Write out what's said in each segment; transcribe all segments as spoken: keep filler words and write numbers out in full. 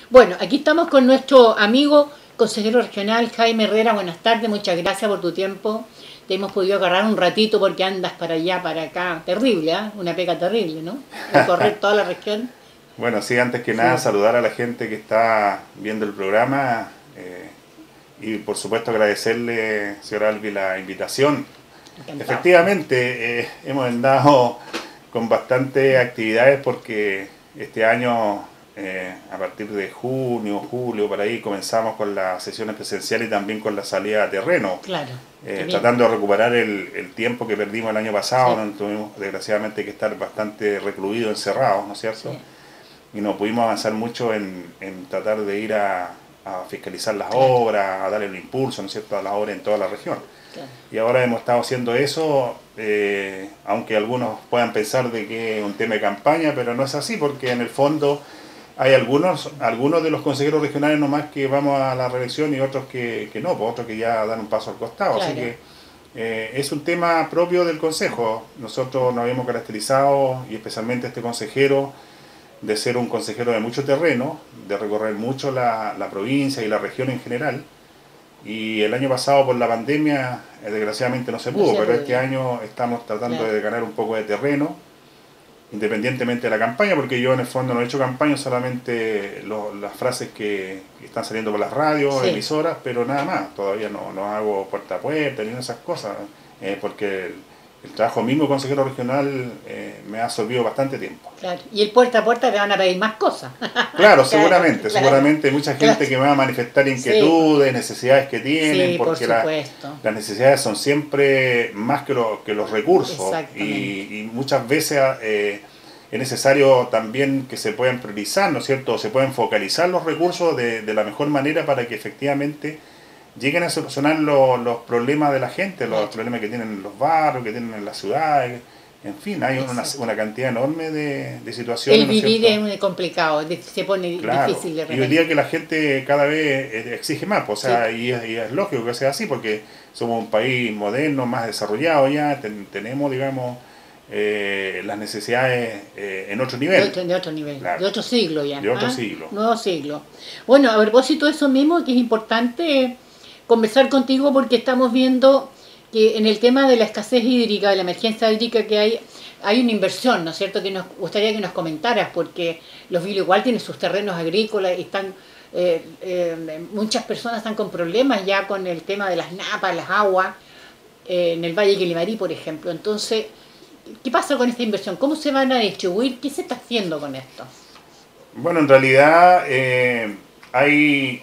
Bueno, aquí estamos con nuestro amigo consejero regional Jaime Herrera. Buenas tardes, muchas gracias por tu tiempo. Te hemos podido agarrar un ratito porque andas para allá, para acá. Terrible, ¿eh? Una pega terrible, ¿no? Recorrer toda la región. Bueno, sí, antes que nada, Sí. saludar a la gente que está viendo el programa eh, y por supuesto agradecerle, señora Albi, la invitación. Encantado. Efectivamente, eh, hemos andado con bastantes actividades porque este año, eh, a partir de junio, julio, por ahí, comenzamos con las sesiones presenciales y también con la salida a terreno. Claro. Eh, Bien. tratando de recuperar el, el tiempo que perdimos el año pasado, Sí. donde tuvimos desgraciadamente que estar bastante recluidos, encerrados, ¿no es cierto? Sí. Y no pudimos avanzar mucho en, en tratar de ir a, a fiscalizar las Claro. obras, a darle el impulso, ¿no es cierto?, a las obras en toda la región. Claro. Y ahora hemos estado haciendo eso, eh, aunque algunos puedan pensar de que es un tema de campaña, pero no es así, porque en el fondo hay algunos algunos de los consejeros regionales nomás que vamos a la reelección y otros que, que no, pues otros que ya dan un paso al costado. Claro. Así que eh, es un tema propio del consejo. Nosotros nos habíamos caracterizado, y especialmente este consejero, de ser un consejero de mucho terreno, de recorrer mucho la, la provincia y la región en general. Y el año pasado por la pandemia, eh, desgraciadamente no se No pudo, se pero pudo. este año estamos tratando Claro. de ganar un poco de terreno, independientemente de la campaña, porque yo en el fondo no he hecho campaña, solamente lo, las frases que, que están saliendo por las radios, Sí. emisoras, pero nada más. Todavía no, no hago puerta a puerta ni esas cosas, eh, porque el, el trabajo mismo consejero regional eh, me ha absorbido bastante tiempo. Claro. Y el puerta a puerta te van a pedir más cosas. Claro, seguramente, claro. seguramente hay mucha gente Claro. que va a manifestar inquietudes, necesidades que tienen, Sí, por porque la- supuesto. las necesidades son siempre más que, lo- que los recursos, Exactamente. y, y muchas veces eh, es necesario también que se puedan priorizar, ¿no es cierto? Se pueden focalizar los recursos de, de la mejor manera para que efectivamente lleguen a solucionar lo- los problemas de la gente, los Claro. problemas que tienen en los barrios, que tienen en las ciudades. En fin, hay una, Exacto. una cantidad enorme de, de situaciones. El ¿no es vivir cierto? es muy complicado, es dif- se pone Claro, difícil de y hoy repente. día que la gente cada vez eh, exige más, pues, o sea, y, es, y es lógico que sea así, porque somos un país moderno, más desarrollado ya, ten- tenemos, digamos, eh, las necesidades eh, en otro De nivel. otro, de otro nivel, Claro. de otro siglo ya. De otro ¿ah? siglo. Nuevo siglo. Bueno, a propósito de eso mismo, que es importante conversar contigo porque estamos viendo que en el tema de la escasez hídrica, de la emergencia hídrica que hay, hay una inversión, ¿no es cierto?, que nos gustaría que nos comentaras, porque los vilos igual tienen sus terrenos agrícolas y están, eh, eh, muchas personas están con problemas ya con el tema de las napas, las aguas, eh, en el Valle Quilimarí, por ejemplo. Entonces, ¿qué pasa con esta inversión? ¿Cómo se van a distribuir? ¿Qué se está haciendo con esto? Bueno, en realidad eh, hay,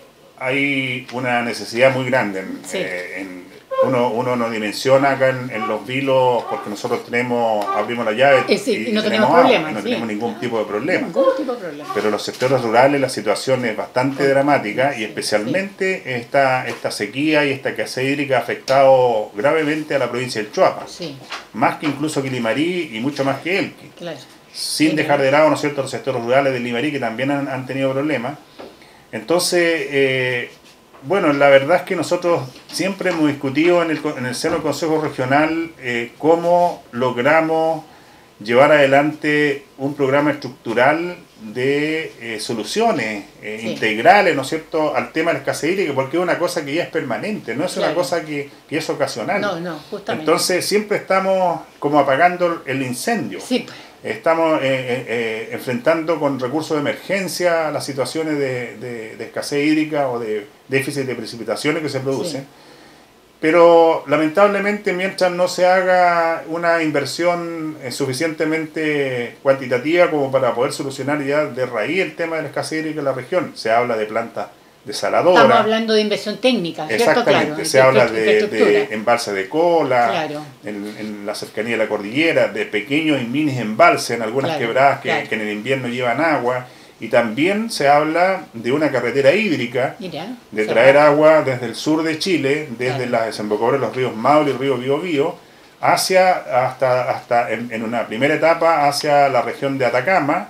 hay una necesidad muy grande. En, Sí. eh, en- uno, uno no dimensiona acá en, en los vilos, porque nosotros tenemos, abrimos la llave Eh, sí, y no tenemos agua, problemas, y no sí. tenemos ningún tipo de problema. Ningún tipo de problema. Pero en los sectores rurales la situación es bastante dramática, y Sí, especialmente esta, esta sequía y esta escasez hídrica ha afectado gravemente a la provincia del Choapa, Sí, más que incluso que Limarí y mucho más que Elqui, claro. sin Sí, dejar claro. de lado, ¿no es cierto?, los sectores rurales de Limarí, que también han, han tenido problemas. Entonces, eh, bueno, la verdad es que nosotros siempre hemos discutido en el, co- en el seno del Consejo Regional eh, cómo logramos llevar adelante un programa estructural de eh, soluciones eh, Sí. integrales, ¿no es cierto?, al tema de la escasez hídrica, porque es una cosa que ya es permanente, no es una Claro. cosa que, que es ocasional. No, no, justamente. Entonces siempre estamos como apagando el incendio. Sí, pues, Estamos eh, eh, eh, enfrentando con recursos de emergencia las situaciones de, de- de escasez hídrica o de déficit de precipitaciones que se producen. Sí. Pero lamentablemente, mientras no se haga una inversión eh, suficientemente cuantitativa como para poder solucionar ya de raíz el tema de la escasez hídrica en la región, se habla de plantas desaladoras. estamos hablando de inversión técnica, ¿cierto? Exactamente, Claro, se habla de, infraestructura. de embalse de cola, Claro. en, en la cercanía de la cordillera, de pequeños y minis embalses en algunas Claro, quebradas que, claro. que en el invierno llevan agua, y también se habla de una carretera hídrica, Mira, de se traer va. agua desde el sur de Chile, desde Claro. las desembocaduras de los ríos Maule y río Biobío, hacia, hasta, hasta en, en una primera etapa, hacia la región de Atacama,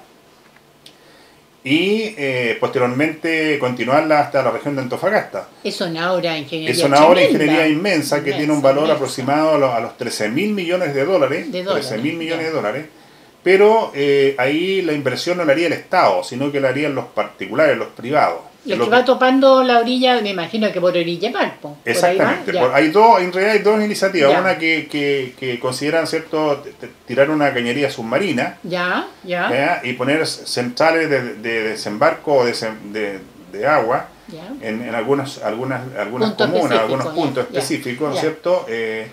y eh, posteriormente continuarla hasta la región de Antofagasta. Es una obra de ingeniería Es una obra de tremenda. ingeniería inmensa que Inmensa, tiene un valor inmensa. aproximado a los, a los trece mil millones de dólares, De dólares, trece mil millones ya. de dólares, pero eh, ahí la inversión no la haría el Estado, sino que la harían los particulares, los privados. Y el que va topando la orilla, me imagino que por Orilla Mar, po. Exactamente. Por, hay dos, en realidad hay dos iniciativas. Ya. Una que, que, que consideran, ¿cierto?, tirar una cañería submarina. Ya, ya. ¿ya? Y poner centrales de, de desembarco o de, de, de agua en, en algunas, algunas, algunas comunas, algunos puntos ya. específicos, ¿no es cierto? Eh,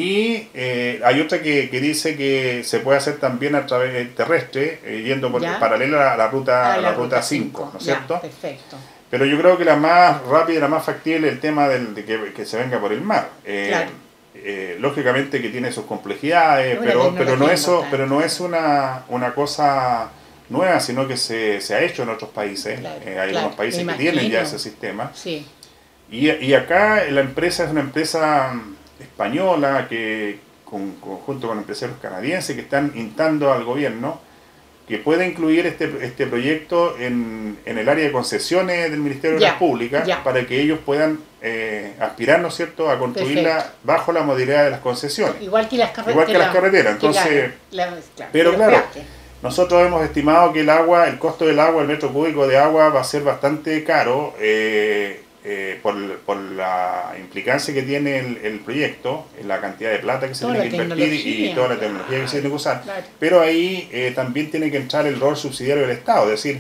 y eh, hay otra que, que dice que se puede hacer también a través terrestre, eh, yendo por paralela a la ruta, a la, la ruta cinco, ¿no es cierto? Ya, perfecto. Pero yo creo que la más rápida y la más factible es el tema del, de que, que se venga por el mar. Eh, claro. eh, lógicamente que tiene sus complejidades, pero, pero, no eso, pero no es una, una cosa nueva, sino que se, se ha hecho en otros países. Claro, eh, hay claro, algunos países que tienen ya ese sistema. Sí. Y, y acá la empresa es una empresa española que con, con, junto con empresarios canadienses que están instando al gobierno que pueda incluir este, este proyecto en, en el área de concesiones del Ministerio ya, de las Públicas ya. para que ellos puedan eh, aspirar, ¿no es cierto?, a construirla Perfecto. bajo la modalidad de las concesiones. Igual que las carreteras. Igual que las carreteras. Entonces, la, la, claro, pero claro, nosotros hemos estimado que el agua, el costo del agua, el metro cúbico de agua va a ser bastante caro eh, eh, por, por la implicancia que tiene el, el proyecto, la cantidad de plata que se toda tiene que invertir y toda la tecnología claro, que se tiene que usar. Claro. Pero ahí eh, también tiene que entrar el rol subsidiario del Estado, es decir,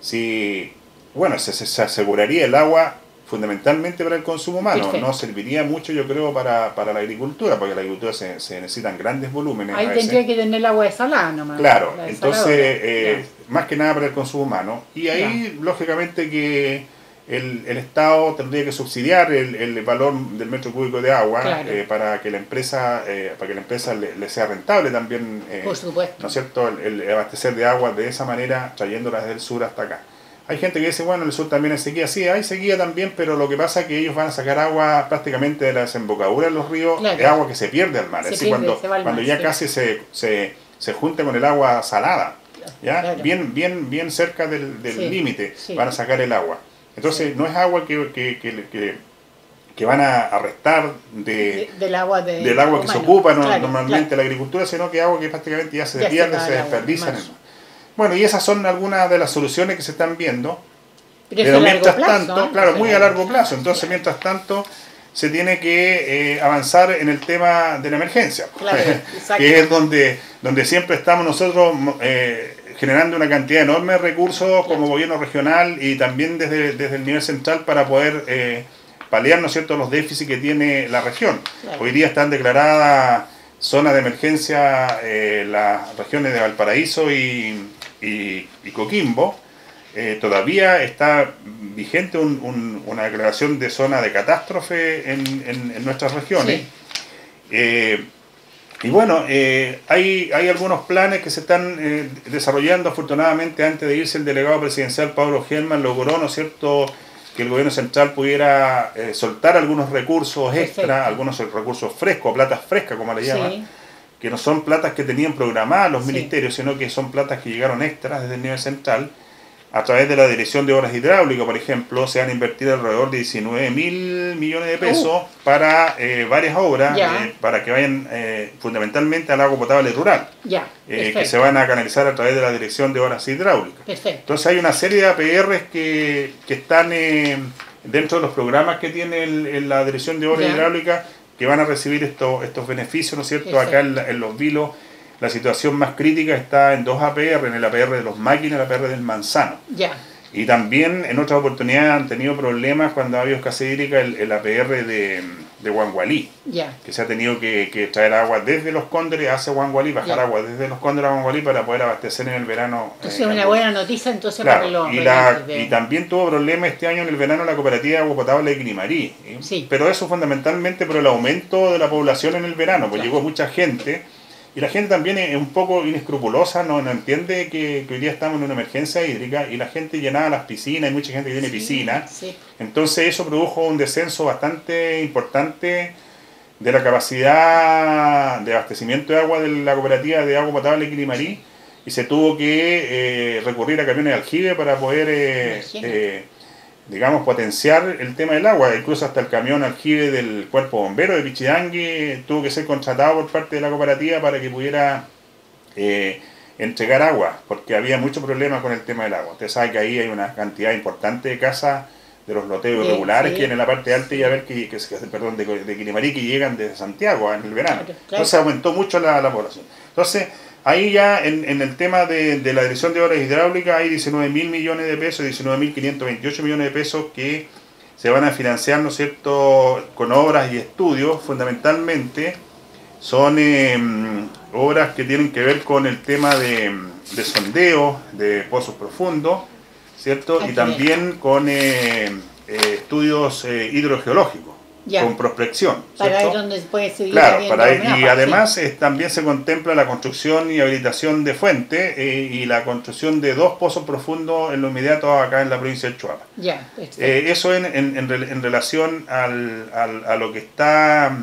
si, bueno, se, se aseguraría el agua fundamentalmente para el consumo humano, Perfecto. no serviría mucho yo creo para, para la agricultura, porque la agricultura se, se necesitan grandes volúmenes. Ahí tendría que tener el agua desalada nomás. Claro, entonces eh, más que nada para el consumo humano. Y ahí ya. lógicamente que el, el Estado tendría que subsidiar el, el valor del metro cúbico de agua claro. eh, para que la empresa eh, para que la empresa le, le sea rentable también, eh, por supuesto, ¿no es cierto?, el, el abastecer de agua de esa manera, trayéndola desde el sur hasta acá. Hay gente que dice, bueno, en el sur también hay sequía. Sí, hay sequía también, pero lo que pasa es que ellos van a sacar agua prácticamente de la desembocadura de los ríos, claro. de agua que se pierde al mar. Se es decir, pierde, cuando, cuando mar, ya sí. casi se, se, se junta con el agua salada, ¿ya? Claro. Bien, bien, bien cerca del límite sí, sí. van a sacar el agua. Entonces, sí. no es agua que, que, que, que, que van a restar de, de, del agua, de, del agua que humano. se ocupa no, claro, normalmente claro. la agricultura, sino que agua que prácticamente ya se ya pierde, se, se desperdicia en el mar. Bueno, y esas son algunas de las soluciones que se están viendo, pero, pero mientras plazo, tanto, ¿eh? claro, muy a largo plazo, entonces claro. mientras tanto se tiene que eh, avanzar en el tema de la emergencia, claro, que es donde, donde siempre estamos nosotros eh, generando una cantidad enorme de recursos claro. como gobierno regional y también desde, desde el nivel central para poder eh, paliar, ¿no es cierto?, los déficits que tiene la región. Claro. Hoy día están declaradas zonas de emergencia eh, las regiones de Valparaíso y Y, y Coquimbo, eh, todavía está vigente un, un, una declaración de zona de catástrofe en, en, en nuestras regiones. Sí. Eh, y bueno, eh, hay, hay algunos planes que se están eh, desarrollando. Afortunadamente, antes de irse el delegado presidencial Pablo Helman logró, ¿no es cierto?, que el gobierno central pudiera eh, soltar algunos recursos extra, Perfecto. algunos recursos frescos, platas frescas como le llaman. Sí. que no son platas que tenían programadas los sí. ministerios, sino que son platas que llegaron extras desde el nivel central. A través de la Dirección de Obras Hidráulicas, por ejemplo, se han invertido alrededor de diecinueve mil millones de pesos uh. para eh, varias obras, eh, para que vayan eh, fundamentalmente al agua potable rural, ya. eh, que se van a canalizar a través de la Dirección de Obras Hidráulicas. Perfecto. Entonces hay una serie de A P Rs que, que están eh, dentro de los programas que tiene el, el, la Dirección de Obras ya. Hidráulicas, que van a recibir estos, estos beneficios, ¿no es cierto? Perfecto. Acá en, en Los Vilos la situación más crítica está en dos A P R, en el A P R de Los Máquinas y el A P R del Manzano. Ya. Y también en otras oportunidades han tenido problemas cuando ha habido escasez hídrica el, el A P R de, de Huangualí, ya. que se ha tenido que, que traer agua desde Los Cóndores hacia Huangualí, bajar ya. agua desde Los Cóndores a Huangualí para poder abastecer en el verano. Entonces es eh, una buena noticia entonces claro, para los y, la, de... y también tuvo problemas este año en el verano la cooperativa de agua potable de Quilimarí. ¿eh? Sí. Pero eso fundamentalmente por el aumento de la población en el verano, pues claro. llegó mucha gente. Y la gente también es un poco inescrupulosa, no, no entiende que, que hoy día estamos en una emergencia hídrica y la gente llenaba las piscinas, hay mucha gente que tiene sí, piscina. Sí. Entonces eso produjo un descenso bastante importante de la capacidad de abastecimiento de agua de la cooperativa de agua potable Quilimarí y se tuvo que eh, recurrir a camiones de aljibe para poder, eh, eh, digamos, potenciar el tema del agua. Incluso hasta el camión aljibe del cuerpo bombero de Pichidangui tuvo que ser contratado por parte de la cooperativa para que pudiera eh, entregar agua, porque había mucho problema con el tema del agua. Usted sabe que ahí hay una cantidad importante de casas de los loteos Sí, irregulares sí. que en la parte alta y a ver que, que, que- perdón, de, de Quilimarí que llegan desde Santiago en el verano. Claro, claro. Entonces aumentó mucho la, la población. Entonces, ahí ya en, en el tema de, de la Dirección de Obras Hidráulicas hay diecinueve mil millones de pesos, diecinueve mil quinientos veintiocho millones de pesos que se van a financiar, ¿no es cierto?, con obras y estudios. Fundamentalmente son eh, obras que tienen que ver con el tema de, de sondeo de pozos profundos, ¿cierto? Aquí Y también con eh, eh, estudios eh, hidrogeológicos, Ya. con prospección, Para ¿cierto? ver dónde puede seguir Claro, habiendo para, una y parte. además eh, también se contempla la construcción y habilitación de fuentes eh, y la construcción de dos pozos profundos en lo inmediato acá en la provincia de Choapa. Ya, perfecto. Eh, eso en, en, en, rel- en relación al, al- a lo que está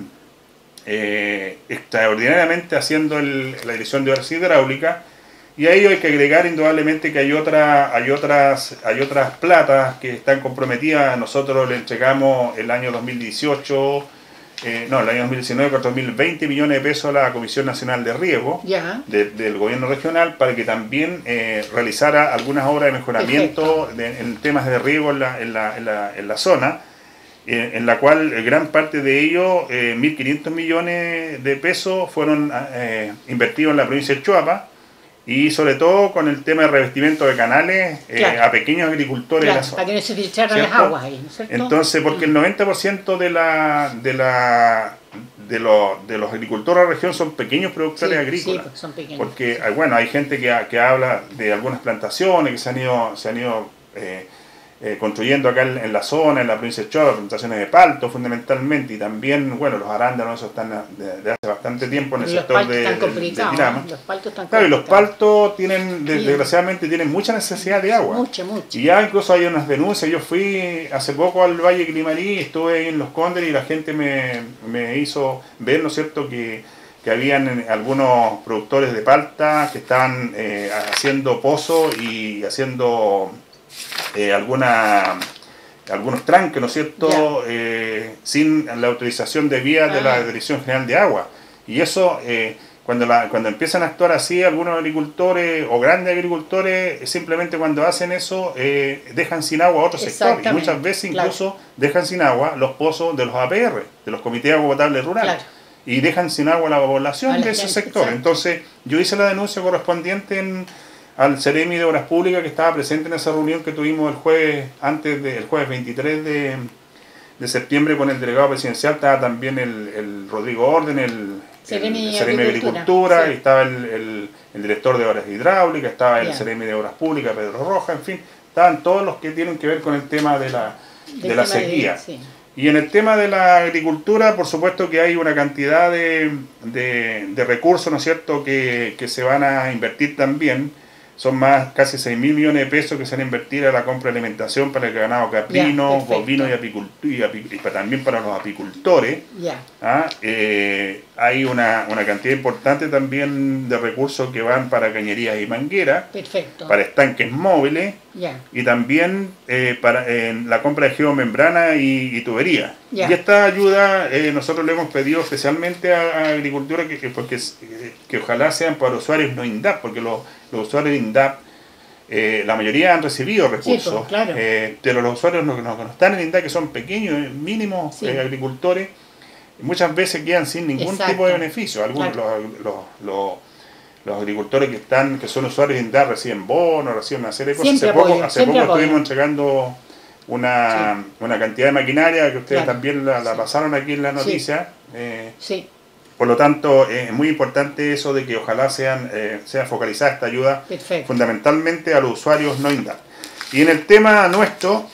eh, extraordinariamente haciendo el- la Dirección de Obras Hidráulicas. Y a ello hay que agregar indudablemente que hay, otra, hay, otras, hay otras platas que están comprometidas. Nosotros le entregamos el año dos mil dieciocho, eh, no, el año dos mil diecinueve, cuatro mil veinte millones de pesos a la Comisión Nacional de Riego Ya. de- del Gobierno Regional para que también eh, realizara algunas obras de mejoramiento de- en temas de riego en la, en la, en la, en la zona, eh, en la cual eh, gran parte de ello, eh, mil quinientos millones de pesos, fueron eh, invertidos en la provincia de Choapa. Y sobre todo con el tema de revestimiento de canales eh, Claro. a pequeños agricultores Claro, de la zona. para que no se filtraran ¿Cierto? las aguas ahí, ¿no es cierto? Entonces, porque el noventa por ciento de, la, de, la, de, los, de los agricultores de la región son pequeños productores Sí, agrícolas. sí, porque son pequeños. Porque, ah, bueno, hay gente que, que habla de algunas plantaciones que se han ido, se han ido eh, eh, construyendo acá en, en la zona, en la provincia de Choapa, plantaciones de palto fundamentalmente, y también, bueno, los arándanos, esos están de, de hace bastante tiempo en el Los sector paltos de, están de, de complicados, Tirama. ¿no? Los paltos están Claro, y los complicados. paltos tienen, de- Sí. desgraciadamente, tienen mucha necesidad de agua. Mucho, mucho. Y ya incluso hay unas denuncias. Yo fui hace poco al Valle Quilimarí, estuve ahí en Los Cóndores y la gente me, me hizo ver, ¿no es cierto?, que, que habían eh, algunos productores de palta que estaban eh, haciendo pozos y haciendo eh, alguna, algunos tranques, ¿no es cierto?, eh, sin la autorización debida de la Ah. Dirección General de Agua. Y eso... eh, Cuando, la, cuando empiezan a actuar así algunos agricultores o grandes agricultores, simplemente cuando hacen eso eh, dejan sin agua a otros sectores. Y Exactamente, muchas veces claro. incluso dejan sin agua los pozos de los A P R, de los Comités de Agua Potable Rural. Claro. Y dejan sin agua a la población A la de ese gente, sector. exacto. Entonces yo hice la denuncia correspondiente en, al Ceremi de Obras Públicas que estaba presente en esa reunión que tuvimos el jueves, antes de, el jueves veintitrés de, de septiembre con el delegado presidencial. Estaba también el, el Rodrigo Orden, el Ceremi el Ceremi de Agricultura, Agricultura, sí. y estaba el, el, el director de Obras Hidráulicas, estaba el Ya. Ceremi de Obras Públicas, Pedro Roja, en fin, estaban todos los que tienen que ver con el tema de la, de Del la tema de- sequía. sí. Y en el tema de la agricultura, por supuesto que hay una cantidad de, de, de recursos, ¿no es cierto?, que, que se van a invertir también. Son más casi seis mil millones de pesos que se van a invertir a la compra de alimentación para el ganado caprino, Ya, perfecto. bovino y, apicultu- y api- y para- también para los apicultores. Ya. ¿Ah? Eh, hay una, una cantidad importante también de recursos que van para cañerías y mangueras, Perfecto. para estanques móviles Ya. y también eh, para en la compra de geomembrana y, y tubería. Ya. Y esta ayuda eh, nosotros le hemos pedido especialmente a, a Agricultura que, que, porque, eh, que ojalá sean para usuarios no INDAP, porque los, los usuarios INDAP, eh, la mayoría han recibido recursos, pues, claro. eh, pero los usuarios no, no, que no están en INDAP, que son pequeños, eh, mínimos Sí. eh, agricultores, muchas veces quedan sin ningún Exacto. tipo de beneficio. Algunos Claro. los, los, los, los agricultores que están que son usuarios de INDAP reciben bonos, reciben una serie de cosas. Siempre hace poco, apoyo, hace siempre poco apoyo. estuvimos entregando una, una cantidad de maquinaria que ustedes Claro. también la, la Sí. pasaron aquí en la Sí. noticia. Eh, Sí. por lo tanto, es muy importante eso de que ojalá sean, eh, sea focalizada esta ayuda Perfecto. fundamentalmente a los usuarios no INDAP. Y en el tema nuestro,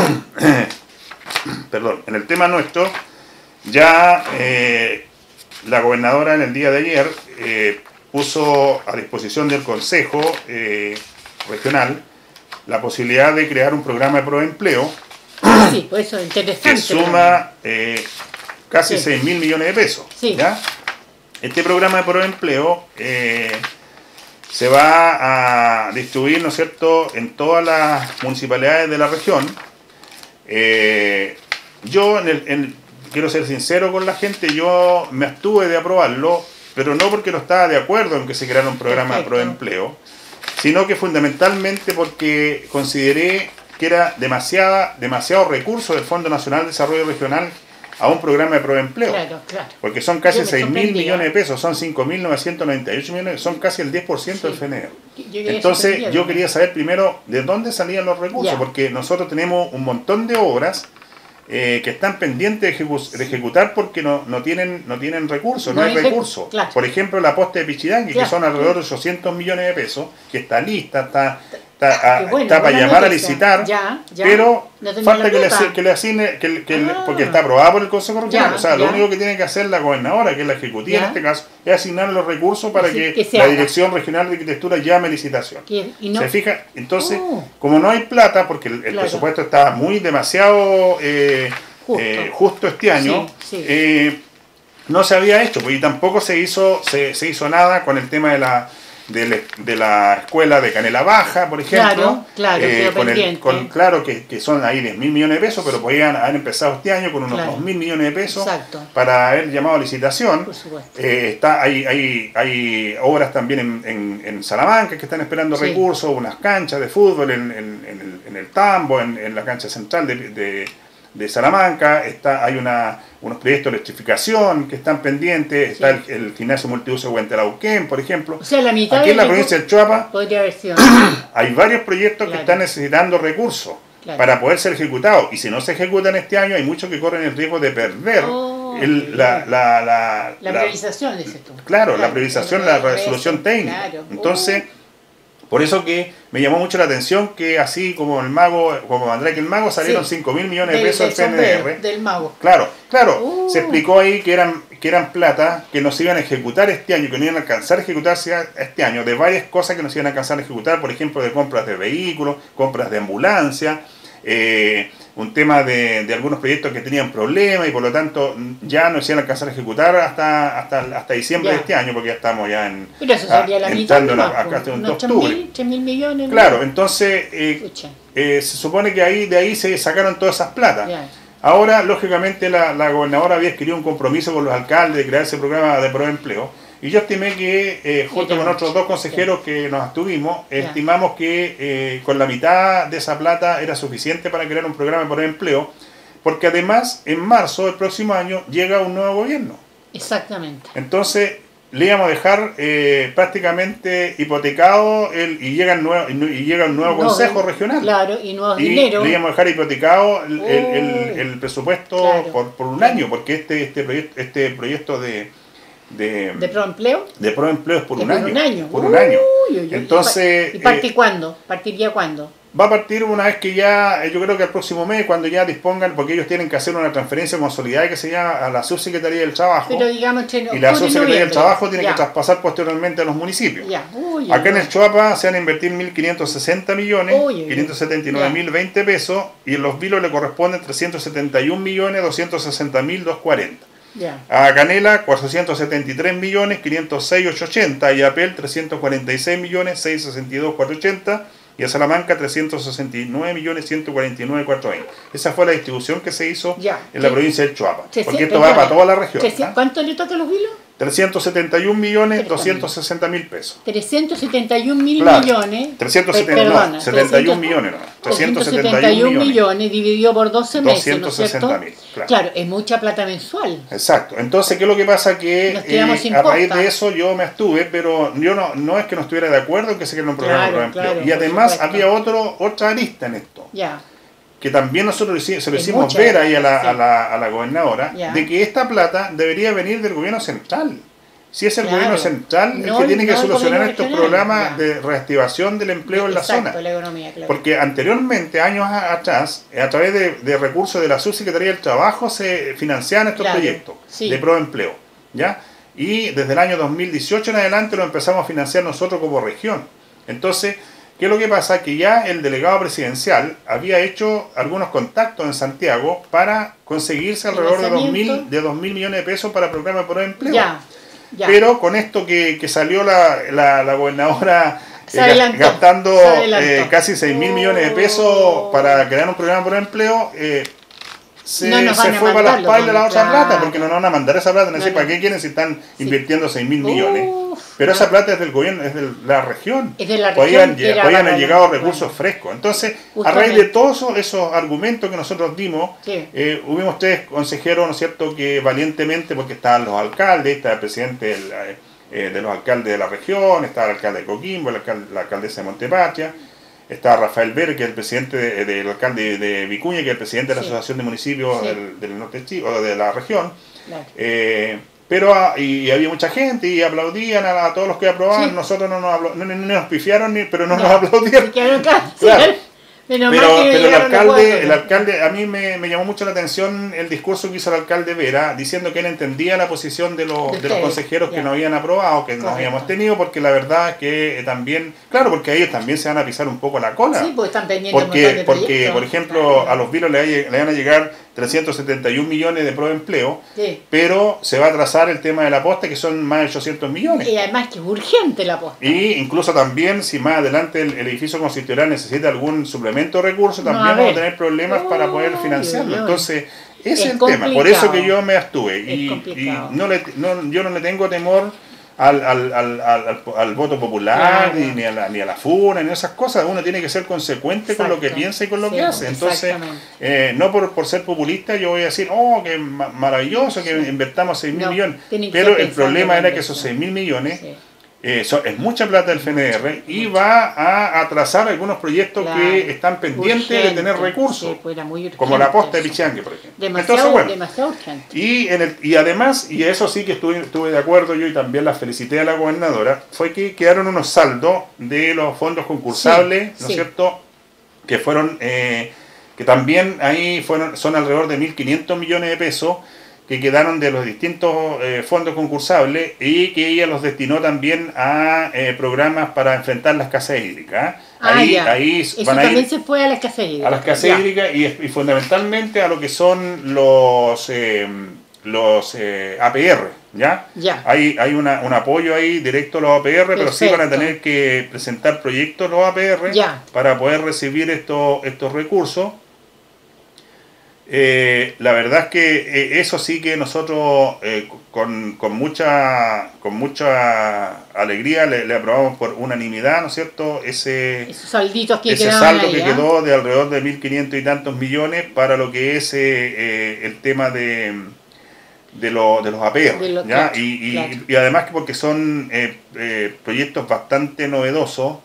perdón, en el tema nuestro, ya eh, la gobernadora en el día de ayer eh, puso a disposición del Consejo eh, Regional la posibilidad de crear un programa de proempleo Sí, pues eso es interesante. que suma eh, casi Sí. seis mil millones de pesos. Sí. ¿Ya? Este programa de proempleo eh, se va a distribuir, ¿no es cierto?, en todas las municipalidades de la región. Eh, yo, en el, en- quiero ser sincero con la gente, yo me abstuve de aprobarlo pero no porque no estaba de acuerdo en que se creara un programa Perfecto. pro empleo, sino que fundamentalmente porque consideré que era demasiada, demasiado recurso del Fondo Nacional de Desarrollo Regional a un programa de proempleo. Claro, claro. Porque son casi Yo me seis mil sorprendía. millones de pesos, son cinco mil novecientos noventa y ocho millones, son casi el diez por ciento Sí. del F N E R. Yo quedé Entonces sorprendida yo también. quería saber primero de dónde salían los recursos, Ya. porque nosotros tenemos un montón de obras eh, que están pendientes de, ejecu- de ejecutar porque no, no, tienen, no tienen recursos, no, No hay hay recu- recursos. claro. Por ejemplo, la posta de Pichidangui, Claro. que son alrededor de ochocientos millones de pesos, que está lista, está, está, Qué a- bueno, está para buena llamar a noticia. licitar, Ya, ya. pero No tenía falta la que le, plata. asi- que le asigne, que, que le- Ah. porque está aprobado por el Consejo Regional. Ya, O sea, lo ya. único que tiene que hacer la gobernadora, que es la ejecutiva Ya. en este caso, es asignar los recursos para Sí, que, que se la haga. Dirección Regional de Arquitectura llame a licitación. Que- y no- ¿Se fija? Entonces, Oh. como no hay plata, porque el, el Claro. presupuesto está muy demasiado eh, Justo. eh, justo este año, Sí, sí. eh, no se había hecho, pues, y tampoco se hizo, se, se hizo nada con el tema de la de, la- de la escuela de Canela Baja, por ejemplo. Claro, claro, quedó con el, pendiente. con, claro que, que son ahí diez mil millones de pesos, pero podían haber empezado este año con unos Claro. dos mil millones de pesos Exacto. para haber llamado a licitación. Por supuesto. Eh, está, hay, hay, hay obras también en, en, en Salamanca que están esperando Sí. recursos, unas canchas de fútbol en, en, en el, en el Tambo, en, en la cancha central de, de, de Salamanca. Está, hay una, unos proyectos de electrificación que están pendientes. Está Sí. el, el gimnasio multiuso de Huentelauquén, por ejemplo. O sea, la mitad Aquí en la del provincia del Choapa podría haber sido. hay varios proyectos que Claro. están necesitando recursos Claro. para poder ser ejecutados. Y si no se ejecutan este año, hay muchos que corren el riesgo de perder Oh, el- ok. la, la, la, La la- priorización, dices tú. Claro, la priorización, la resolución técnica. Claro. Entonces, por eso que me llamó mucho la atención que así como el mago, como Mandrake el mago, salieron Sí. cinco mil millones de Del- pesos del del P N sombrero, R. del mago. Claro, claro, Uh. se explicó ahí que eran, que eran plata que no se iban a ejecutar este año, que no iban a alcanzar a ejecutarse a- este año, de varias cosas que no se iban a alcanzar a ejecutar, por ejemplo, de compras de vehículos, compras de ambulancia, eh, un tema de, de algunos proyectos que tenían problemas y por lo tanto ya no se iban a alcanzar a ejecutar hasta, hasta, hasta diciembre Ya. de este año, porque ya estamos ya en... Pero eso ah, sería la mitad. entrando en la- nomás, acá pues. hasta en Unos octubre. tres mil millones. ¿no? Claro, entonces eh, Pucha, eh, se supone que ahí de ahí se sacaron todas esas platas. ya. Ahora, lógicamente, la, la gobernadora había adquirido un compromiso con los alcaldes de crear ese programa de proempleo. Y yo estimé que, eh, junto Ya. con otros dos consejeros que nos abstuvimos, Ya. estimamos que eh, con la mitad de esa plata era suficiente para crear un programa de proempleo, porque además, en marzo del próximo año, llega un nuevo gobierno. Exactamente. Entonces, le íbamos a dejar eh, prácticamente hipotecado el, y, llega el nuevo, y llega un nuevo No, consejo regional. Claro, y nuevos Y dinero. le íbamos a dejar hipotecado el, el- el- Uy. el presupuesto Claro. por, por un año, porque este, este, proyecto, este proyecto de, de, ¿De proempleo? de proempleo es por Es un por año. un año. Por un año. Uy, uy, uy. Entonces, ¿Y parte eh, cuándo? ¿Partiría cuándo? va a partir una vez que ya, eh, yo creo que el próximo mes, cuando ya dispongan, porque ellos tienen que hacer una transferencia consolidada que se llama a la Subsecretaría del Trabajo. Pero digamos entre Y la octubre Subsecretaría del noviembre. Trabajo tiene Ya, que traspasar posteriormente a los municipios. Ya. Uy, Acá en uy, el Choapa se van a invertir mil quinientos sesenta millones, Uy, uy, uy. quinientos setenta y nueve mil veinte pesos, y en los vilos le corresponden trescientos setenta y un millones, doscientos sesenta mil doscientos cuarenta. Ya. A Canela, cuatrocientos setenta y tres millones, quinientos seis mil ochocientos ochenta, y a Apel, trescientos cuarenta y seis millones, seiscientos sesenta y dos mil cuatrocientos ochenta, y a Salamanca, trescientos sesenta y nueve millones, ciento cuarenta y nueve mil cuatrocientos veinte. Esa fue la distribución que se hizo Ya. en la Sí. provincia del Choapa, Sí, sí, porque esto perdona. va para toda la región. Trescientos- ¿ah? ¿Cuánto le toca a los vilos? trescientos setenta y un millones, doscientos sesenta mil pesos. trescientos setenta y un mil Claro. millones. trescientos per- setenta, no, perdona, setenta y un trescientos millones no, trescientos trescientos setenta setenta y un millones. millones dividido por doce meses, ¿no es doscientos cierto? sesenta mil, claro. Claro, es mucha plata mensual. Exacto. Entonces, ¿qué es lo que pasa? Que Nos quedamos eh, sin a raíz posta. de eso yo me abstuve, pero yo no, no es que no estuviera de acuerdo en que se cree un programa Claro, de empleo. claro, Y por además supuesto. había otro, otra arista en esto, Ya. que también nosotros hici- se lo Es hicimos mucha, ver ahí a la, sí. a la, a la gobernadora, Ya. de que esta plata debería venir del gobierno central. Si es el Claro. gobierno central el No que el- tiene que no el solucionar gobierno estos regional, programas ya. de reactivación del empleo en la Exacto, zona. la economía, claro. Porque anteriormente, años a- atrás, a través de, de recursos de la Subsecretaría del Trabajo se financiaban estos Claro, proyectos sí. de proempleo, ¿ya? Y desde el año dos mil dieciocho en adelante lo empezamos a financiar nosotros como región. Entonces, ¿qué es lo que pasa? Que ya el delegado presidencial había hecho algunos contactos en Santiago para conseguirse alrededor de dos mil Financiamiento. de dos mil millones de pesos para programas de proempleo. Ya, ya. Pero con esto que, que salió la, la, la gobernadora Se eh, ga- adelantó, gastando se adelantó. eh, casi seis mil millones de pesos Oh. para crear un programa por empleo, eh, se, no nos se van a fue para las mandarlo, pailas la otra claro. plata, porque no nos van a mandar esa plata. No, No, sé no. para qué quieren si están Sí. invirtiendo seis mil millones. Uf, Pero no. esa plata es del gobierno, es de la región. Es de la Podían, región, era podían para haber la- llegado recursos bueno. frescos. Entonces, a Justamente. raíz de todos esos, esos argumentos que nosotros dimos, Sí. eh, hubimos tres consejeros, ¿no es cierto?, que valientemente, porque estaban los alcaldes, está el presidente del, eh, de los alcaldes de la región, estaba el alcalde de Coquimbo, el alcalde, la alcaldesa de Montepatria, está Rafael Ver, que es el presidente de- del alcalde de Vicuña, que es el presidente de la Sí. Asociación de Municipios Sí. del, del norte de Chile, o de la región. Claro. Eh, pero ah, y, y había mucha gente y aplaudían a, a todos los que aprobaban. Sí. Nosotros no nos, apla- no, no nos pifiaron, ni, pero no, No. nos aplaudieron. Se quedaron acá. Claro. Menos Pero, mal que no pero el llegaron los alcalde, guasos, el ¿no? alcalde, a mí me, me llamó mucho la atención el discurso que hizo el alcalde Vera, diciendo que él entendía la posición de los, De de los ustedes, consejeros que ya. no habían aprobado, que nos Correcto. habíamos tenido, porque la verdad es que eh, también, claro, porque a ellos también se van a pisar un poco la cola. Sí, pues están pendientes un montón Porque, de porque proyectos. por ejemplo, Claro. a los vilos le, hay- le van a llegar trescientos setenta y un millones de proempleo, Sí. pero se va a atrasar el tema de la posta, que son más de ochocientos millones. Y además que es urgente la posta. Y incluso también, si más adelante el, el edificio constitucional necesita algún suplemento de recursos, No, también a vamos ver. a tener problemas para poder Uy, financiarlo. uy, uy. Entonces, ese es, Es el tema. Por eso que yo me abstuve. Es Y, y complicado. no le, no, yo no le tengo temor al, al, al, al, al- al voto popular, Claro. ni, ni, a la, ni a la funa, ni a esas cosas. Uno tiene que ser consecuente con lo que Exacto. piensa y con lo Sí, que hace. Entonces, exactamente. eh, no por, por ser populista yo voy a decir, oh, que ma- maravilloso que Sí. invertamos seis mil No, millones. tiene que Pero ser el pensando problema en era que eso. esos seis mil millones Sí. eh, son- es mucha plata del F N R y va a atrasar algunos proyectos Claro. que están pendientes de Urgente. tener recursos, Sí, pues era muy urgente como la posta de eso. Pichangue, por ejemplo. Demasiado, Entonces, bueno, demasiado urgente. y, en el, y además, y eso sí que estuve, estuve de acuerdo yo y también la felicité a la gobernadora, fue que quedaron unos saldos de los fondos concursables, Sí, ¿no es sí. cierto?, que fueron, eh, que también ahí fueron, son alrededor de mil quinientos millones de pesos, que quedaron de los distintos eh, fondos concursables y que ella los destinó también a eh, programas para enfrentar la escasez hídrica. Ah, ahí ya. ahí Eso van a también ir se fue a la escasez hídrica. a la escasez Ya. hídrica y, y fundamentalmente a lo que son los eh, los eh, A P R, ¿ya? Ya. Hay, hay una, un apoyo ahí directo a los A P R, pero sí van a Perfecto. tener que presentar proyectos los A P R Ya. para poder recibir estos, estos recursos. Eh, la verdad es que eh, eso sí que nosotros eh, con, con mucha con mucha alegría le, le aprobamos por unanimidad, ¿no es cierto? Ese, Esos salditos que ese quedaban saldo ahí, que ¿ah? quedó de alrededor de mil quinientos y tantos millones para lo que es eh, eh, el tema de, de, lo- de los A P R. De lo- ¿ya? claro, y, y- claro. y además que porque son eh, eh, proyectos bastante novedosos,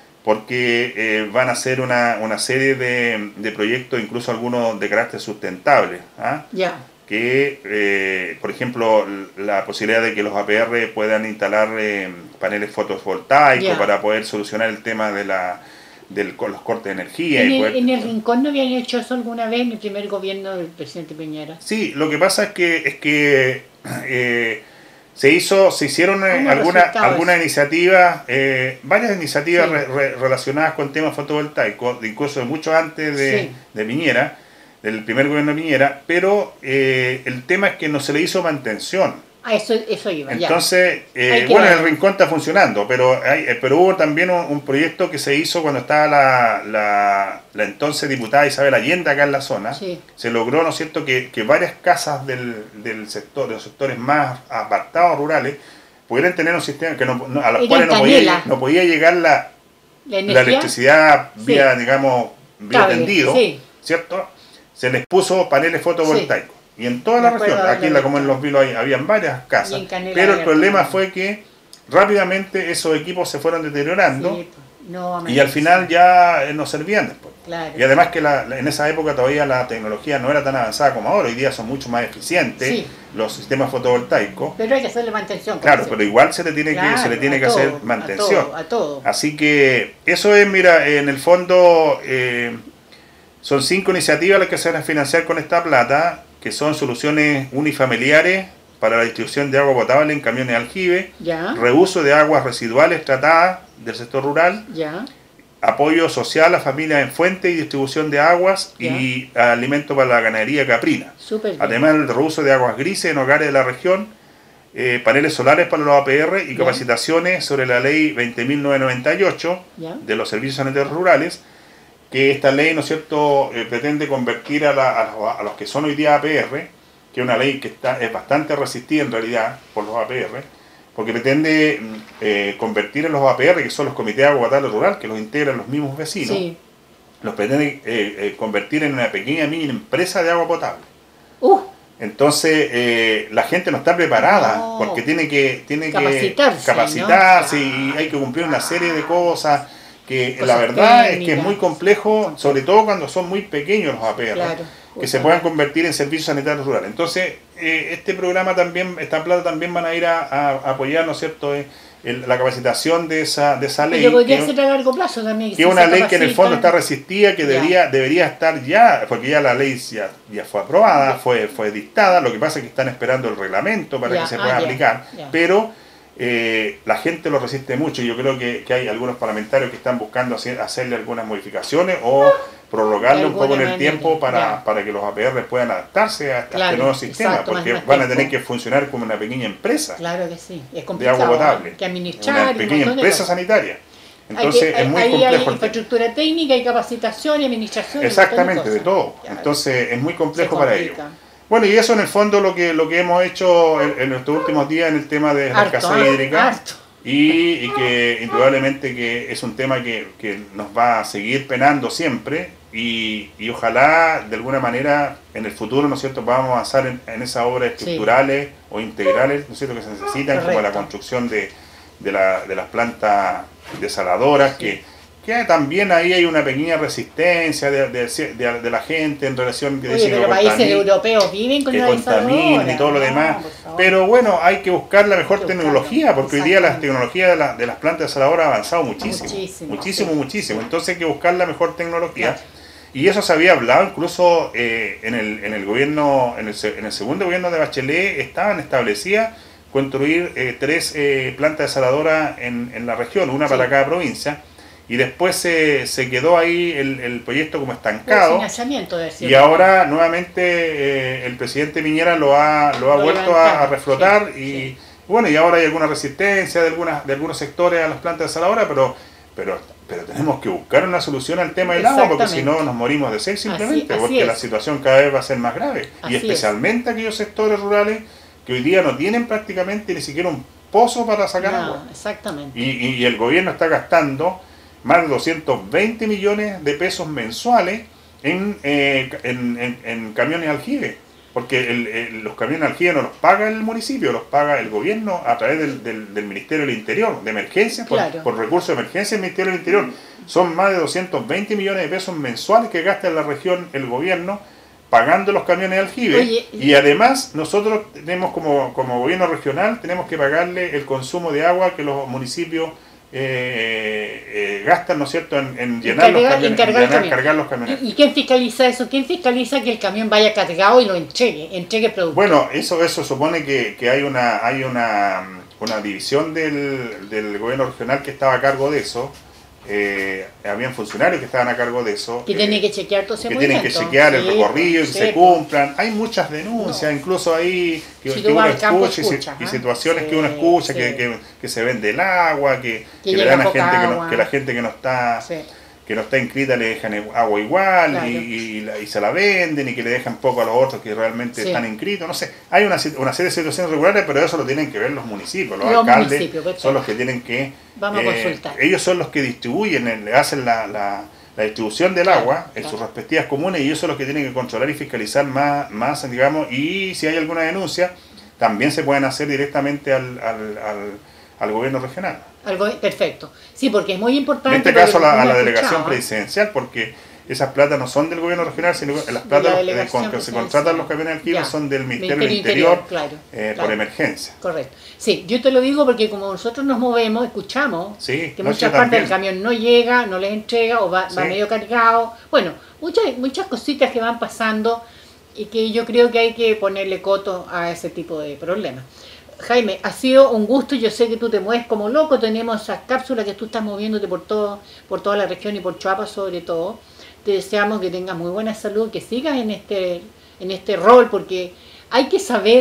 porque eh, van a ser una, una serie de, de proyectos, incluso algunos de carácter sustentable, ¿ah? Ya. que, eh, por ejemplo, la posibilidad de que los A P R puedan instalar eh, paneles fotovoltaicos Ya. para poder solucionar el tema de la del, con los cortes de energía. ¿En y el, poder- en el Rincón no habían hecho eso alguna vez en el primer gobierno del presidente Piñera? Sí, lo que pasa es que, es que eh, se hizo, se hicieron eh, ¿Cómo alguna, resultaba algunas eso? iniciativas, eh, varias iniciativas Sí. re- re- relacionadas con temas fotovoltaicos, incluso mucho antes de, Sí. de Piñera, del primer gobierno de Piñera, pero eh, el tema es que no se le hizo mantención. Ah, eso, eso iba, ya. Entonces, eh, Hay que bueno, el ver. Rincón está funcionando, pero hay, eh, pero hubo también un, un proyecto que se hizo cuando estaba la, la, la entonces diputada Isabel Allende acá en la zona. Sí. Se logró, ¿no es cierto?, que, que varias casas del, del sector, de los sectores más apartados rurales, pudieran tener un sistema que no, no- a los Ella cuales no en podía, Canela. no podía llegar la, ¿La la energía? electricidad Sí. vía, digamos, vía Cable, tendido, sí. ¿cierto? Se les puso paneles fotovoltaicos. Y en toda Me la acuerdo región, haberlo aquí en la, como en visto. Los Vilos hay- habían varias casas, Y en Canela pero el había problema también. fue que rápidamente esos equipos se fueron deteriorando Sí, pues, no, y al final ya eh, no servían después. Claro. Y además que la- la- en esa época todavía la tecnología no era tan avanzada como ahora, hoy día son mucho más eficientes Sí. los sistemas fotovoltaicos. Pero hay que hacerle mantención. Claro, parece. pero igual se le tiene que, Claro, se le tiene a que todo, hacer a mantención. todo, a todo. Así que eso es, mira, en el fondo eh, son cinco iniciativas las que se van a financiar con esta plata, que son soluciones unifamiliares para la distribución de agua potable en camiones de aljibe, Ya, reuso de aguas residuales tratadas del sector rural, ya, apoyo social a familias en fuente y distribución de aguas y alimento para la ganadería caprina. súper bien. Además, el reuso de aguas grises en hogares de la región, eh, paneles solares para los A P R y Ya. capacitaciones sobre la ley veinte mil novecientos noventa y ocho Ya. de los servicios sanitarios rurales, que esta ley, ¿no es cierto?, eh, pretende convertir a, la, a, los, a los que son hoy día A P R, que es una ley que está, es bastante resistida en realidad por los A P R, porque pretende eh, convertir a los A P R, que son los comités de agua potable rural, que los integran los mismos vecinos, sí. los pretende eh, eh, convertir en una pequeña mini empresa de agua potable. Uh. Entonces eh, la gente no está preparada, no. porque tiene que, tiene capacitarse, que capacitarse, ¿no? y hay que cumplir una serie de cosas que cosas la verdad técnicas. Es que es muy complejo, sobre todo cuando son muy pequeños los A P R, claro, que se puedan convertir en servicios sanitarios rurales. Entonces eh, este programa también, esta plata también van a ir a, a, a apoyar, ¿no es cierto?, eh, el, la capacitación de esa, de esa ley. Pero podría ser a largo plazo también. Que es una ley que en el fondo está resistida, que debería, debería estar ya, porque ya la ley ya, ya fue aprobada, fue, fue dictada, lo que pasa es que están esperando el reglamento para ya. que se pueda ah, aplicar, ya. pero eh, la gente lo resiste mucho, y yo creo que, que hay algunos parlamentarios que están buscando hacer, hacerle algunas modificaciones o prorrogarle un poco en el tiempo para, para que los A P R puedan adaptarse a, claro, a este nuevo sistema, exacto, porque van tiempo. a tener que funcionar como una pequeña empresa claro que sí. es de agua potable, que administrar, una pequeña un empresa sanitaria. Entonces hay que, es muy ahí complejo. Hay infraestructura técnica y capacitación y administración. Exactamente, de, de todo. Claro. Entonces es muy complejo para ellos. Bueno, y eso en el fondo lo que lo que hemos hecho en, en estos últimos días en el tema de la escasez hídrica. Harto. Y, y que indudablemente que es un tema que, que nos va a seguir penando siempre, y, y ojalá de alguna manera en el futuro, ¿no es cierto?, podamos avanzar en, en esas obras estructurales sí. o integrales, ¿no es cierto?, que se necesitan, correcto. Como la construcción de, de, la, de las plantas desaladoras, sí. que, que también ahí hay una pequeña resistencia de, de, de, de la gente en relación que Oye, pero países europeos viven con que la contaminen y todo lo demás, no, pero bueno, hay que buscar la mejor tecnología, porque hoy día la tecnología de, la, de las plantas desaladoras ha avanzado muchísimo, muchísimo, muchísimo, sí. muchísimo, entonces hay que buscar la mejor tecnología, claro. y eso se había hablado incluso eh, en, el, en el gobierno, en el, en el segundo gobierno de Bachelet estaban establecidas construir eh, tres eh, plantas desaladoras en, en la región, una sí. para cada provincia. Y después se, se quedó ahí el, el proyecto como estancado. Y ahora nuevamente eh, el presidente Piñera lo ha, lo ha lo vuelto a, a reflotar. Sí, y sí. bueno, y ahora hay alguna resistencia de, algunas, de algunos sectores a las plantas desaladoras, pero, pero, pero tenemos que buscar una solución al tema del agua, porque si no nos morimos de sed simplemente, así, así porque es. La situación cada vez va a ser más grave. Así y especialmente es. Aquellos sectores rurales que hoy día no tienen prácticamente ni siquiera un pozo para sacar no, agua. Exactamente. Y, y, y el gobierno está gastando más de doscientos veinte millones de pesos mensuales en, eh, en, en, en camiones aljibe, porque el, el, los camiones aljibe no los paga el municipio, los paga el gobierno a través del, del, del Ministerio del Interior, de emergencia, por, claro. por recursos de emergencia del Ministerio del Interior. Son más de doscientos veinte millones de pesos mensuales que gasta en la región el gobierno pagando los camiones aljibe. Oye, y además nosotros tenemos como, como gobierno regional, tenemos que pagarle el consumo de agua que los municipios Eh, eh, gastan, ¿no es cierto?, en, en llenar, los camiones, cargar, en llenar cargar los camiones. ¿Y, ¿Y quién fiscaliza eso? ¿Quién fiscaliza que el camión vaya cargado y lo entregue, entregue el producto? Bueno, eso eso supone que, que hay una hay una, una división del, del gobierno regional que estaba a cargo de eso. Eh, habían funcionarios que estaban a cargo de eso. Que eh, tienen que chequear todo ese Que movimiento. tienen que chequear el sí, recorrido, sí, que se cumplan. Hay muchas denuncias, no. incluso ahí que, si que uno escucha, escucha y, y situaciones sí, que uno escucha, sí. que, que, que se vende el agua, que, que, que le dan a gente que, no, que la gente que no está... Sí. que no está inscrita le dejan agua igual, claro. y, y, y se la venden, y que le dejan poco a los otros que realmente sí. están inscritos, no sé, hay una, una serie de situaciones regulares, pero eso lo tienen que ver los municipios, los, los alcaldes son los que tienen que, Vamos eh, a consultar. Ellos son los que distribuyen, le hacen la, la, la distribución del agua claro, en claro. sus respectivas comunas, y ellos son los que tienen que controlar y fiscalizar más, más digamos, y si hay alguna denuncia, también se pueden hacer directamente al, al, al, al gobierno regional. Algo perfecto. Sí, porque es muy importante. En este caso la, a la delegación presidencial, porque esas platas no son del gobierno regional, sino que las platas de con que se contratan los camiones alquiler son del Ministerio, Ministerio del Interior, Interior claro, eh, claro. por emergencia. Correcto. Sí, yo te lo digo porque como nosotros nos movemos, escuchamos sí, que muchas partes del camión no llega, no les entrega o va, sí. va medio cargado. Bueno, muchas, muchas cositas que van pasando y que yo creo que hay que ponerle coto a ese tipo de problemas. Jaime, ha sido un gusto, yo sé que tú te mueves como loco, tenemos esas cápsulas que tú estás moviéndote por todo, por toda la región y por Chiapas sobre todo. Te deseamos que tengas muy buena salud, que sigas en este, en este rol, porque hay que saber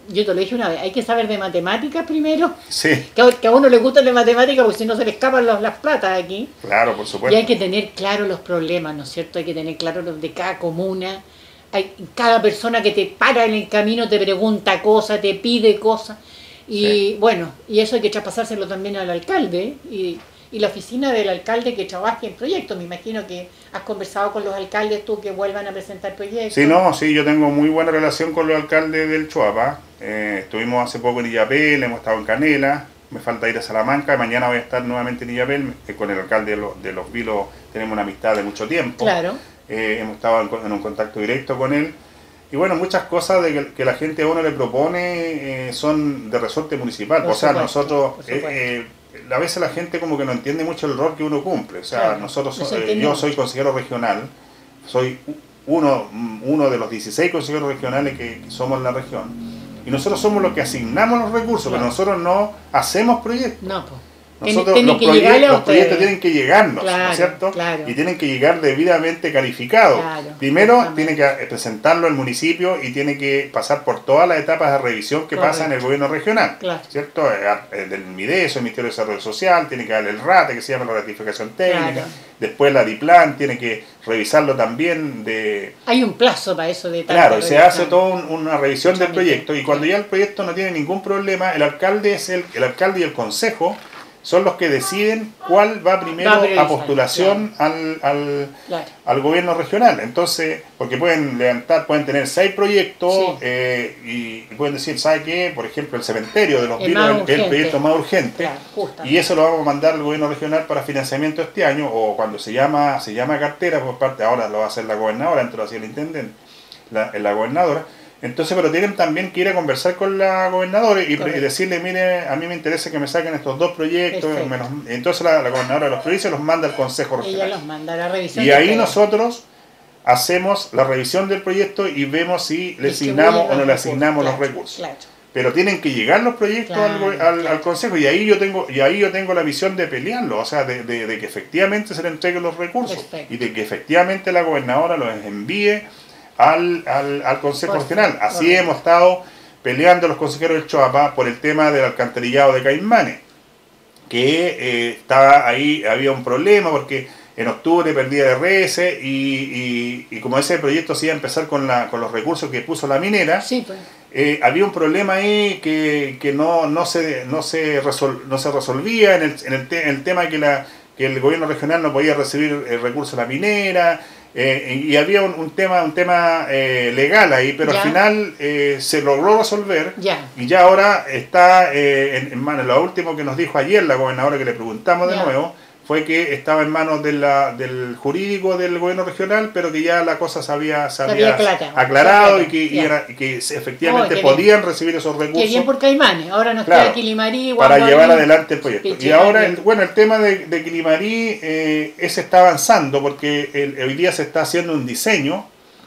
yo te lo dije una vez, hay que saber de matemáticas primero, Sí, que a, que a uno le gusta de matemáticas porque si no se le escapan los- las platas aquí. claro, por Y supuesto. hay que tener claro los problemas, ¿no es cierto? Hay que tener claro los de cada comuna. Hay, cada persona que te para en el camino te pregunta cosas, te pide cosas. Y Sí. bueno, y eso hay que traspasárselo también al alcalde y, y la oficina del alcalde que trabaje en proyectos. Me imagino que has conversado con los alcaldes tú que vuelvan a presentar proyectos. Sí, no, sí, yo tengo muy buena relación con los alcaldes del Choapa. Eh, estuvimos hace poco en Illapel, hemos estado en Canela, me falta ir a Salamanca, mañana voy a estar nuevamente en Illapel, eh, con el alcalde de los, de los Vilos tenemos una amistad de mucho tiempo. Claro, Eh, hemos estado en, co- en un contacto directo con él. Y bueno, muchas cosas de que, que la gente a uno le propone eh, son de resorte municipal. Por O sea, supuesto, nosotros, por eh, supuesto. eh, a veces la gente como que no entiende mucho el rol que uno cumple. O sea, Claro, nosotros, no se eh, entiende yo mucho. soy consejero regional, soy uno, uno de los dieciséis consejeros regionales que somos en la región. Y nosotros somos los que asignamos los recursos, Claro. pero nosotros no hacemos proyectos. no, pues. Nosotros, Tienen los, que proye- llegarle a los proyectos ustedes. tienen que llegarnos, ¿no Claro, es cierto? claro. Y tienen que llegar debidamente calificados. Claro, Primero exactamente. tiene que presentarlo al municipio y tiene que pasar por todas las etapas de revisión que Correcto. pasa en el gobierno regional, Claro. ¿cierto? Eh, Del MIDESO, el Ministerio de Desarrollo Social, tiene que darle el RATE, que se llama la ratificación técnica. Claro. Después la DIPLAN, tiene que revisarlo también de... Hay un plazo para eso de tanta Claro, y se revisión. hace toda un- una revisión del Exactamente. proyecto y cuando ya el proyecto no tiene ningún problema, el alcalde es el, el alcalde y el consejo son los que deciden cuál va primero Va a priorizar, a postulación al, al, Claro. al gobierno regional. Entonces, porque pueden levantar, pueden tener seis proyectos Sí. eh, y, y pueden decir, ¿sabe qué? Por ejemplo, el cementerio de los El Vilos más es el, urgente. proyecto más urgente. Claro, justamente. Y eso lo vamos a mandar al gobierno regional para financiamiento este año, o cuando se llama se llama cartera por parte, ahora lo va a hacer la gobernadora, antes lo hacía el intendente, la, la gobernadora. Entonces, pero tienen también que ir a conversar con la gobernadora y, y Correcto. decirle, mire, a mí me interesa que me saquen estos dos proyectos. Perfecto. me los- entonces la, la gobernadora de los provincias los manda al Consejo Ella Regional. los manda a la revisión. Y de ahí todo. nosotros hacemos la revisión del proyecto y vemos si le Distribuyen asignamos o los no le recursos, asignamos los claro, recursos. Claro. Pero tienen que llegar los proyectos Claro, al, go- al- claro. al consejo y ahí yo tengo y ahí yo tengo la visión de pelearlo, o sea, de, de- de que efectivamente se le entreguen los recursos Perfecto. y de que efectivamente la gobernadora los envíe al, al, al consejo Por regional. supuesto. Así hemos estado peleando los consejeros del Choapa por el tema del alcantarillado de Caimanes, que eh, estaba ahí, había un problema porque en octubre perdía de R S y, y, y como ese proyecto se iba a empezar con, la, con los recursos que puso la minera, Sí, pues. eh, había un problema ahí que, que no, no, se, no, se resol, no se resolvía en el, en el, te, el tema que, la, que el gobierno regional no podía recibir el recurso de la minera, eh, y había un, un tema, un tema eh, legal ahí, pero Ya. al final eh, se logró resolver Ya. y ya ahora está eh, en, en manos. Lo último que nos dijo ayer la gobernadora, que le preguntamos de Ya. nuevo, fue que estaba en manos de la, del jurídico del gobierno regional, pero que ya la cosa se había, se Se había había aclarado. aclarado Se y que, y ya. era- y que efectivamente Oh, qué podían recibir esos Qué bien recursos por Caimanes. Ahora nos Claro, queda Quilimarí, para Guaguarí, llevar adelante el proyecto. Y Pichilemu. ahora, el, bueno, el tema de, de Quilimarí, eh, ese está avanzando porque el- hoy día se está haciendo un diseño.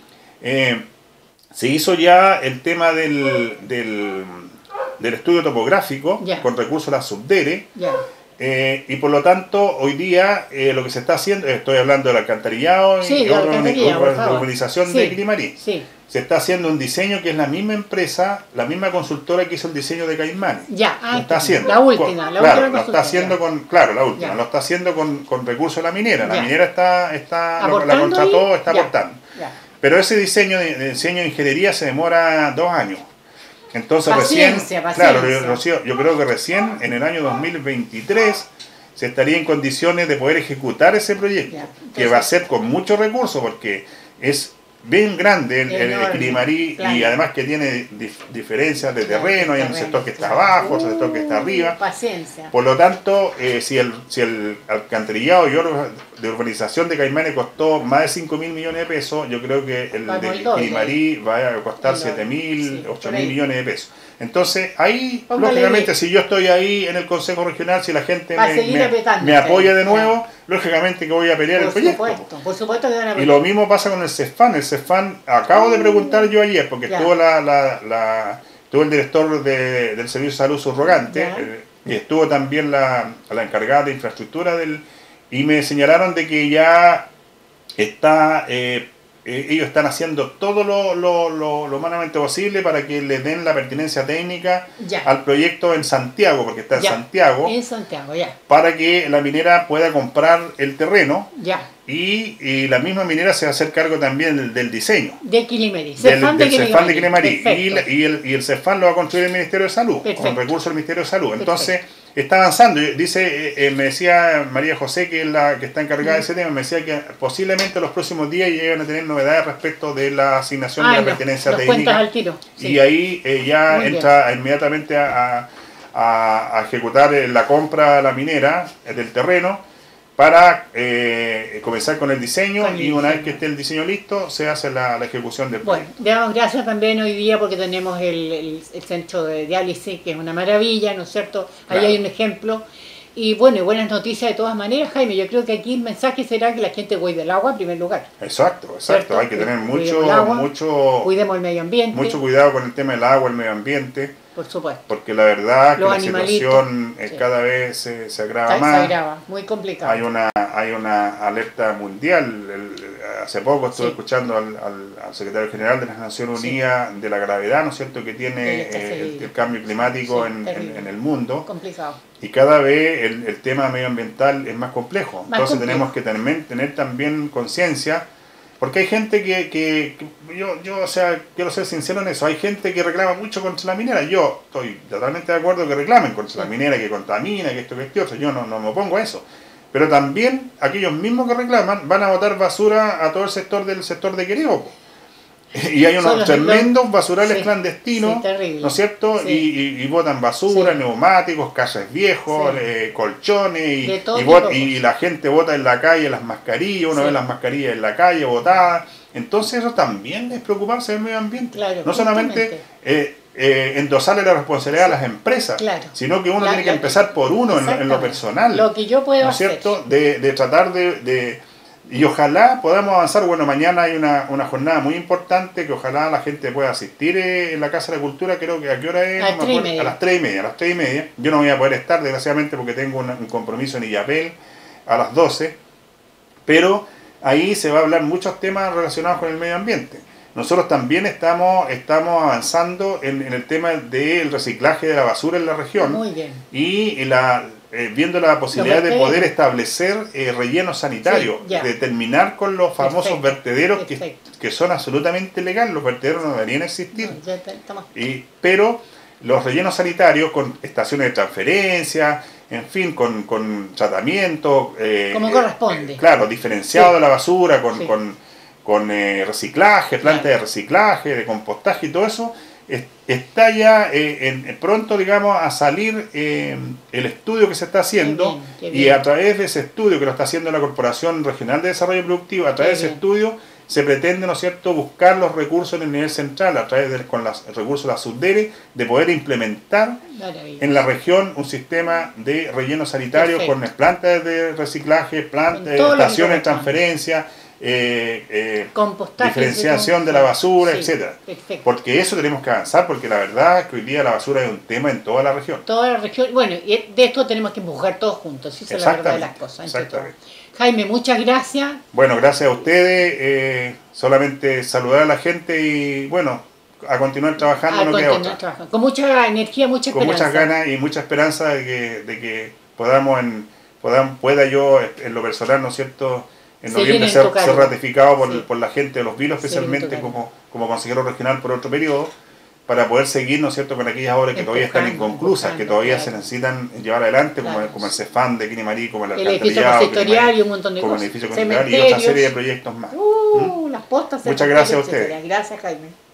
Eh, se hizo ya el tema del, del, del estudio topográfico Ya. con recursos de la Subdere. Ya. Eh, y por lo tanto, hoy día eh, lo que se está haciendo, estoy hablando del alcantarillado y Sí, del urban- alcantarillado, por urban- favor. urbanización Sí, de Quilimarí. Sí. Se está haciendo un diseño que es la misma empresa, la misma consultora que hizo el diseño de Caimanes. Ya. Ah, Lo está haciendo. La última. Con- La claro, última lo está consulta, haciendo ya. con, claro, la última, Ya. lo está haciendo con, con recursos de la minera. La Ya. minera está, está lo- la ¿Aportando contrató, ahí? está Ya. aportando. Ya. Pero ese diseño de, de diseño de ingeniería se demora dos años. Entonces Paciencia, recién, claro, paciencia. yo, Rocío, yo creo que recién en el año dos mil veintitrés se estaría en condiciones de poder ejecutar ese proyecto, Ya. que va a Entonces- ser con muchos recursos porque es bien grande el, el Enorme, Quilimarí claro. y además que tiene dif- diferencias de Claro, terreno, hay un terreno, sector que está claro. abajo, otro sector que está Uh, arriba. Paciencia. Por lo tanto, eh, si, el, si el alcantarillado y ur- de urbanización de Caimanes costó más de cinco mil millones de pesos, yo creo que el Vamos de al doble. Quilimarí va a costar El doble, siete mil, sí, ocho por mil ahí. millones de pesos. Entonces, ahí, Póngale lógicamente, diez. si yo estoy ahí en el Consejo Regional, si la gente Va a me, seguir me- apretando, me apoya sí, de nuevo, claro. lógicamente que voy a pelear el Por proyecto. supuesto. Por supuesto que van a Y lo mismo pasa con el CESFAN. El CESFAN, acabo de preguntar yo ayer, porque Ya. estuvo, la, la, la- estuvo el director de- del Servicio de Salud subrogante, Ya. eh, y estuvo también la, la encargada de infraestructura, del y me señalaron de que ya está eh, eh, ellos están haciendo todo lo, lo, lo, lo humanamente posible para que le den la pertinencia técnica Ya. al proyecto en Santiago, porque está en Ya. Santiago, En Santiago, ya. para que la minera pueda comprar el terreno Ya. y, y la misma minera se va a hacer cargo también del, del diseño. De Quilimeri. Del, Cefán del de Cefán de Quilimeri. Quilimari. Y, la- y, el, y el Cefán lo va a construir el Ministerio de Salud, Perfecto. con recursos del Ministerio de Salud. Entonces, está avanzando. Dice, eh, eh, me decía María José, que es la que está encargada de ese tema, me decía que posiblemente los próximos días llegan a tener novedades respecto de la asignación Ah, de la no, pertenencia los cuentas técnica. al tiro. Sí. Y ahí eh, ya Muy entra inmediatamente a, a- a ejecutar eh, la compra a la minera eh, del terreno para eh, comenzar con el diseño, Con el y una diseño. vez que esté el diseño listo se hace la, la ejecución del Bueno, proyecto. le damos gracias también hoy día porque tenemos el, el- el centro de diálisis, que es una maravilla, ¿no es cierto? Ahí Claro. hay un ejemplo. Y bueno, y buenas noticias de todas maneras, Jaime. Yo creo que aquí el mensaje será que la gente cuide el agua en primer lugar. Exacto, exacto. ¿Cierto? Hay que tener Cuidemos mucho, el agua, mucho, Cuidemos el medio ambiente, mucho cuidado con el tema del agua, el medio ambiente, por supuesto. porque la verdad que Los la animalitos, situación eh, sí. cada vez se, se agrava Está- más. Se agrava, muy complicado. Hay una, hay una alerta mundial. El- hace poco estuve Sí. escuchando al, al- al secretario general de las Naciones Sí. Unidas de la gravedad, ¿no es cierto?, que De tiene la escasez eh, el, hídrica. el cambio climático Sí, en, en- terrible. en el mundo, Complicado. y cada vez el, el tema medioambiental es más complejo. Más Entonces complejo. tenemos que tener, tener también conciencia, porque hay gente que, que, que yo, yo, o sea, quiero ser sincero en eso, hay gente que reclama mucho contra la minera. Yo estoy totalmente de acuerdo que reclamen contra la Sí. minera, que contamina, que esto, que esto, otro. Yo no, no me opongo a eso. Pero también aquellos mismos que reclaman van a botar basura a todo el sector del sector de Quereo, po. Y hay Son unos los- tremendos basurales sí, clandestinos, sí, terrible. ¿no es cierto? Sí. Y, y- y botan basura, Sí. neumáticos, calles viejos, Sí. eh, colchones, y, De todo y, tipo bot- de y cosas. la gente bota en la calle las mascarillas, uno Sí. ve las mascarillas en la calle botadas. Entonces eso también es preocuparse del medio ambiente. Claro, No solamente justamente. eh, eh, endosarle la responsabilidad a las empresas, Claro. sino que uno La- tiene que la- empezar por uno en, lo- en lo Exactamente. personal. Lo que yo puedo ¿No es hacer. cierto? De, de tratar de, de- Y ojalá podamos avanzar. Bueno, mañana hay una, una jornada muy importante que ojalá la gente pueda asistir eh, en la Casa de la Cultura. Creo que a qué hora es. A las No me tres y acuerdo. media. A las tres y media. A las tres y media. Yo no voy a poder estar, desgraciadamente, porque tengo una- un compromiso en Illapel a las doce. Pero ahí se va a hablar muchos temas relacionados con el medio ambiente. Nosotros también estamos, estamos avanzando en, en el tema del reciclaje de la basura en la región. Muy bien. Y la, eh, viendo la posibilidad de vertederos. poder establecer eh, rellenos sanitarios, Sí, ya. de terminar con los famosos Perfecto, vertederos que, perfecto. que son absolutamente legales. Los vertederos no deberían existir. No, ya está- estamos- Y, pero los rellenos sanitarios con estaciones de transferencia, en fin, con, con tratamiento. eh, Como eh, corresponde. eh, claro, diferenciado Sí. de la basura, con, Sí. con, con eh, reciclaje, plantas Claro. de reciclaje, de compostaje y todo eso. es- Está ya eh, en- pronto, digamos, a salir eh, el estudio que se está haciendo. Qué bien, qué Y bien. a través de ese estudio que lo está haciendo la Corporación Regional de Desarrollo Productivo, a través Qué de ese bien. estudio se pretende, ¿no es cierto?, buscar los recursos en el nivel central, a través de con los recursos de la SUDERE, de poder implementar Maravilla. en la región un sistema de relleno sanitario Perfecto. con plantas de reciclaje, plantas, Con todo lo que estaciones de corresponde. transferencia, eh, eh, Compostaje, diferenciación etcétera. de la basura, Sí, etcétera. Perfecto. Porque eso tenemos que avanzar, porque la verdad es que hoy día la basura es un tema en toda la región. Toda la región, bueno, y de esto tenemos que empujar todos juntos, esa es la verdad de las Exactamente, cosas. entre exactamente. todos. Jaime, muchas gracias. Bueno, gracias a ustedes. eh, solamente saludar a la gente y, bueno, a continuar trabajando, A no queda continuar otra. trabajando. Con mucha energía, mucha Con esperanza. muchas ganas y mucha esperanza de que, de que podamos, en, podamos, pueda yo, en lo personal, ¿no es cierto?, en Seguir noviembre en ser, tu cargo. ser ratificado por, Sí. por la gente de Los Vilos, Seguir en tu especialmente cargo. como, como consejero regional por otro periodo, para poder seguir, ¿no es cierto?, con aquellas obras que todavía están Empujando, inconclusas, que empujando, todavía claro. se necesitan llevar adelante, como, Claro. como el Cefán de Quinimarí, como el El edificio alcantarillado, consistorial Quinimarí, y un montón de como el cosas. edificio consistorial y otra serie de proyectos más. Uh, las postas. Muchas cementerios, gracias a ustedes. etcétera. Gracias, Jaime.